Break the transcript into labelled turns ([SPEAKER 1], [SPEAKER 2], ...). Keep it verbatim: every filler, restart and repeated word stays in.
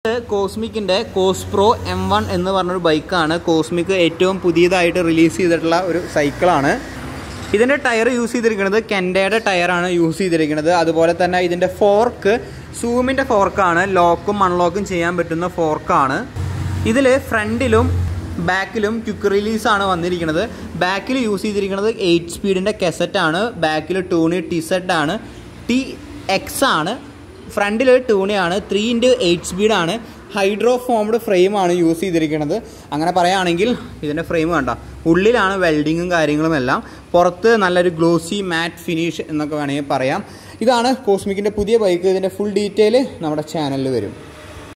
[SPEAKER 1] കോസ്മിക്കിൻ്റെ കോസ്പ്രോ M one എന്ന് പറഞ്ഞൊരു ബൈക്കാണ്. കോസ്മിക് ഏറ്റവും പുതിയതായിട്ട് റിലീസ് ചെയ്തിട്ടുള്ള ഒരു സൈക്കിളാണ്. ഇതിൻ്റെ ടയർ യൂസ് ചെയ്തിരിക്കുന്നത് കെൻഡയുടെ ടയറാണ് യൂസ് ചെയ്തിരിക്കുന്നത്. അതുപോലെ തന്നെ ഇതിൻ്റെ ഫോർക്ക് സൂമിൻ്റെ ഫോർക്കാണ്. ലോക്കും അൺലോക്കും ചെയ്യാൻ പറ്റുന്ന ഫോർക്കാണ്. ഇതിൽ ഫ്രണ്ടിലും ബാക്കിലും ക്വിക്ക് റിലീസാണ് വന്നിരിക്കുന്നത്. ബാക്കിൽ യൂസ് ചെയ്തിരിക്കുന്നത് എയ്റ്റ് സ്പീഡിൻ്റെ കെസറ്റാണ്. ബാക്കിൽ ടൂണി ടി സെഡ് ആണ്, ടി എക്സ് ആണ്. ഫ്രണ്ടിൽ ടൂണിയാണ്. ത്രീ ഇൻറ്റു എയ്റ്റ് സ്പീഡാണ്. ഹൈഡ്രോ ഫോംഡ് ഫ്രെയിമാണ് യൂസ് ചെയ്തിരിക്കുന്നത്. അങ്ങനെ പറയുകയാണെങ്കിൽ ഇതിൻ്റെ ഫ്രെയിം കണ്ട ഉള്ളിലാണ് വെൽഡിങ്ങും കാര്യങ്ങളും എല്ലാം. പുറത്ത് നല്ലൊരു ഗ്ലോസി മാറ്റ് ഫിനിഷ് എന്നൊക്കെ വേണമെങ്കിൽ പറയാം. ഇതാണ് കോസ്മിക്കിൻ്റെ പുതിയ ബൈക്ക്. ഇതിൻ്റെ ഫുൾ ഡീറ്റെയിൽ നമ്മുടെ ചാനലിൽ വരും.